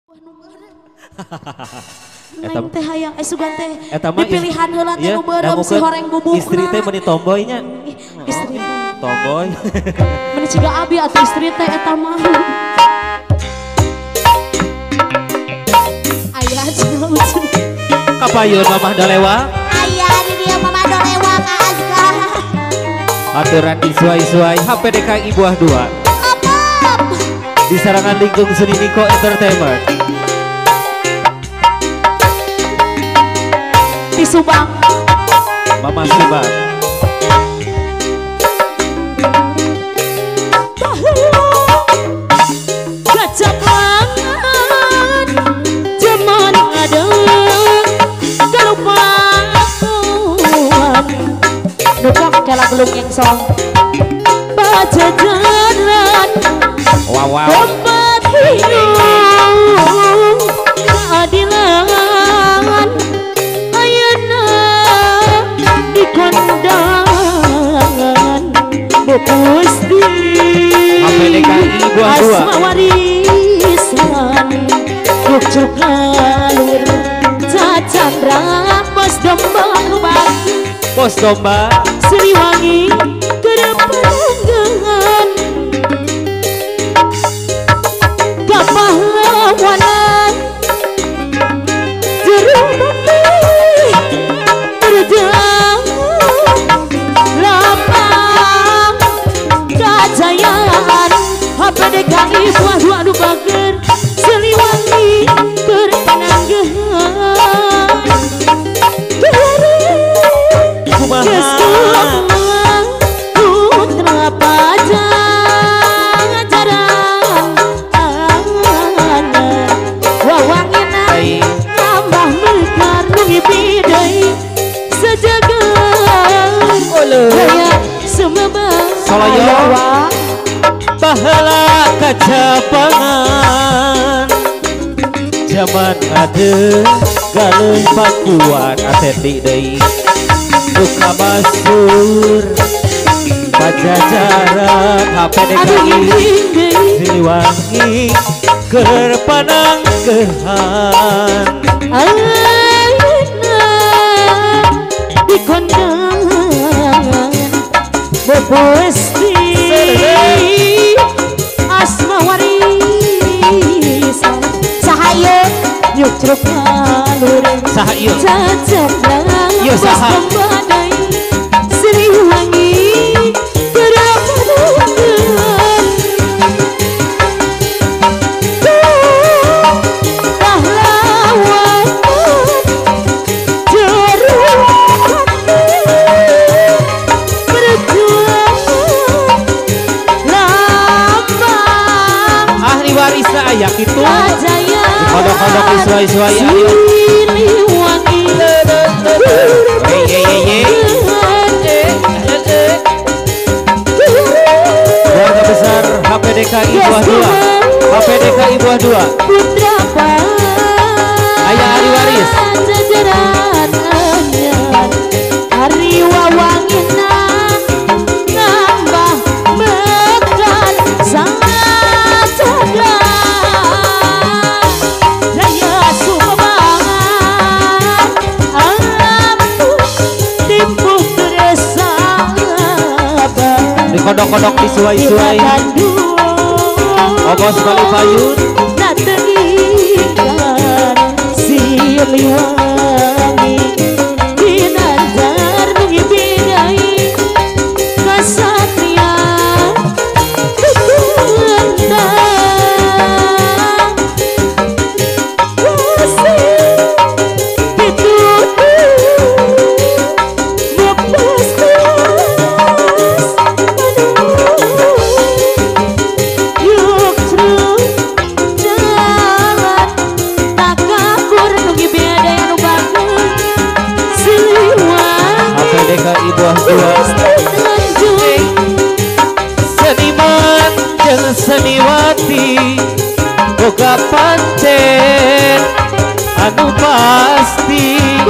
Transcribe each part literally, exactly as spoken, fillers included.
Neng teh hayang eh sugan teh Eta mah dipilihan heula teh iya, nu beureum si namukeun horeng bubukna. Istri teh meuni tomboynya. Istri Tomboy. meuni ciga abi atuh istri teh eta mah. Aya cenah lucu. Kapayun Mamah Dolewa? Aya di dia Mamah Dolewa ka Azka. Aturan disuai-suai H P D K I Buah dua. Apap. Di sarangan lingkung seni Niko Entertainment. Di Subang. Mama Subang. Gacapan zaman ada kelupakuan nukak kela gelung yang song baca jalan Wow wow. tempat hidup keadilan ayana di kondangan bukusti H P D K I Buah dua. asma warisan yuk kalur cacandra pos domba rubah Pos domba Siliwangi kedepangan kepahlawanan jerumati berjang lapang kejayaan H P D K I Buah dua anu bager Siliwangi berpenanggahan kumaha putra pajang ajaran wawangina tambah mekar nungi bidai sejagat gaya semebang Soloyo baheula kacapangan zaman ade galeuh pakuan ateti deui buka basur pajajaran H P D K I Siliwangi keur pananggehan ayeuna di kondangan bobosti asma warisan sahayeun yuk ceruk kalur Sahayeun cacandra Yo, saha. badai Siliwangi kedepangan pahlawan jeruk berjuang lapang ahli warisna aya kitu kejayaan kodok-kodok disuai-suai ayo Siliwangi Ye, ye, ye, ye. Keluarga besar H P D K I Buah dua. H P D K I Buah dua. putra Ayah ahli waris. jajaran anyar hari wawangina ngambah mekan sangat cegah raya Subang ampun timbuh keresaban Di kodok-kodok disuai-suai. Obos Bali Payun. Siliwangi Ginanjar nungi bidai kasatria tutundang wasih dituduh mepestas yuk ceruk jalan tak kabur nungi beda yang bangun Siliwangi H P D K I Buah dua. Seniman jeung seniwati boga pancen anu pasti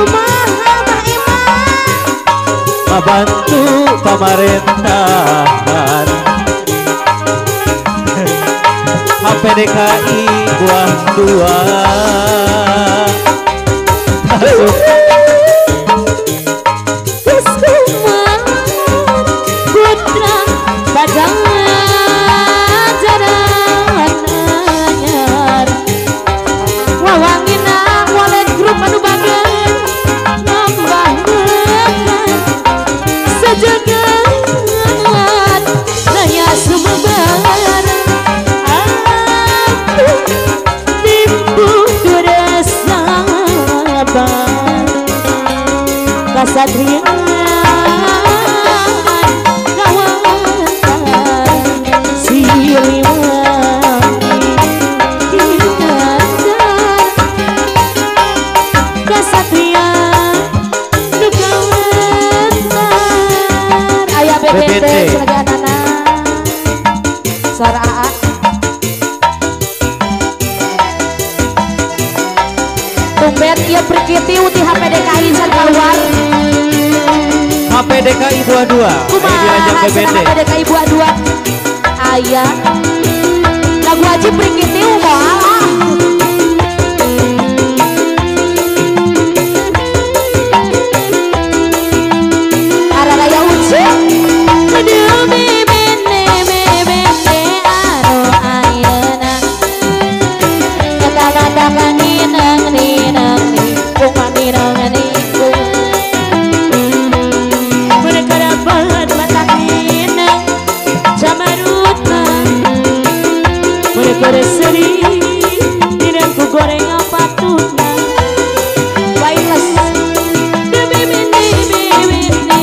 mabantu pamerintahan H P D K I buah dua. Kusuma putra badangan jaran anyar wawangina walet grup anu bagen nambah dekat sejagat nanya sumebar aku timbu sabar kasatria B B T selegana suara A A tumben ieu perkiti uti H P D K I san keluar H P D K I buah dua. kumaha H P D K I buah dua aya lagu aji perkiti moal araraya uci aduh bebene bebene anu ayeuna kata-kata ninang ninang ningkung ninang ningkung mereka dapat mata ninang jamarutna mereka reseri ninang ku goreng apa tutna wireless bebene bebene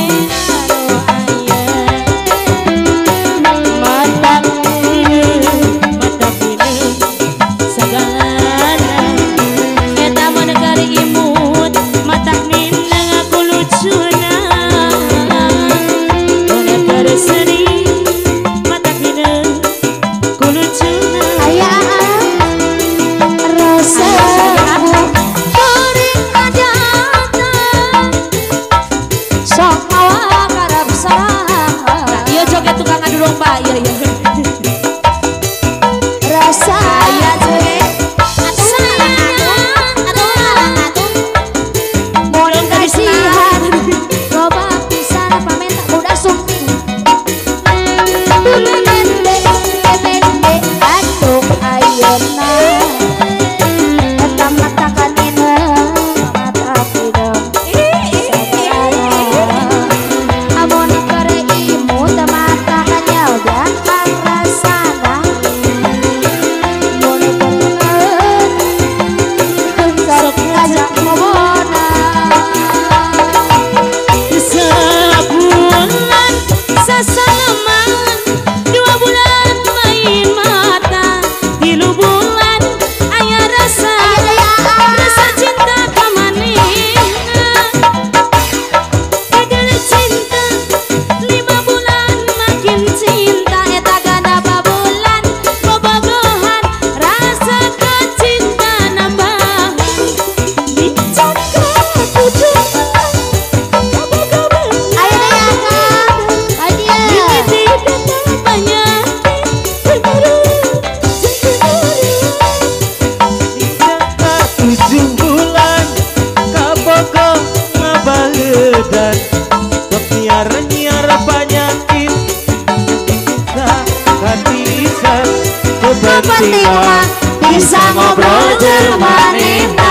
bisa ngobrol jermanina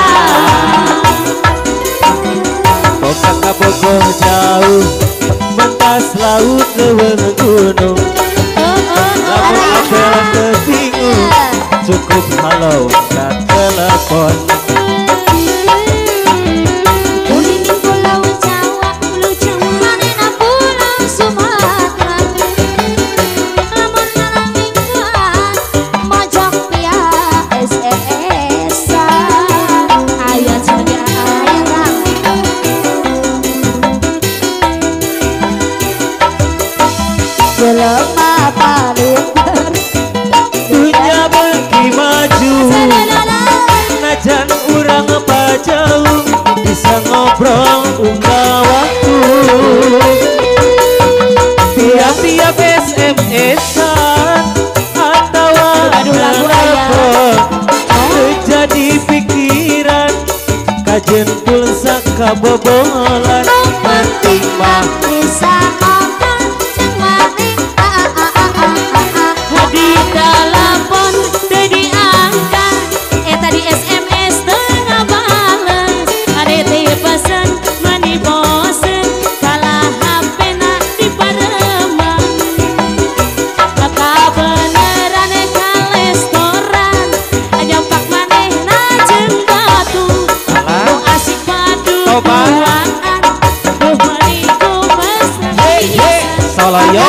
Boga kabogoh jauh mentas laut leuweung gunung lamun apel teu bingung cukup halo ka telepon S M S Ajen pulsa kabobolan penting mah bisa makan ceng maning di telepon teu diangkat eta di S M S teu ngabales ade teh pesen mani bosen kalah H P-na diparemang maka beneran ka restoran ajampak manehna jeung batu nu asik padu duaan duh mani ku mesra Soloyo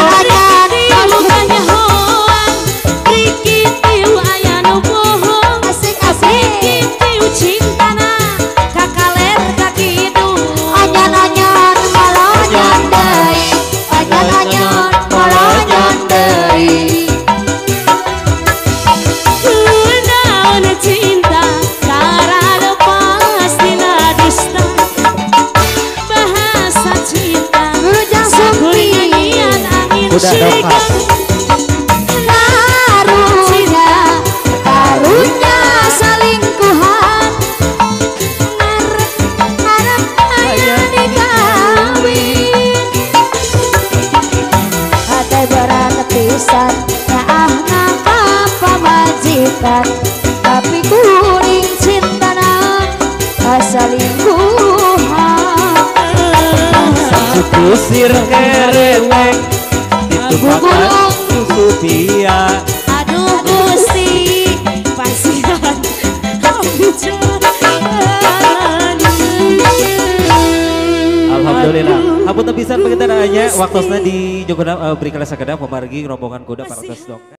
udah dongkap karunya karunya selingkuhan ngarep aya digawin hate berat pisan nyaahna ka pamajikan tapi kuring cintana kasalingkuhan kusir kerewek Gugulung Sutia aduh Gusti pasihan Alhamdulillah hapunten pisan pengendaraannya waktosna di Jogona uh, beri kala sakeda pamargi rombongan kuda para tos dong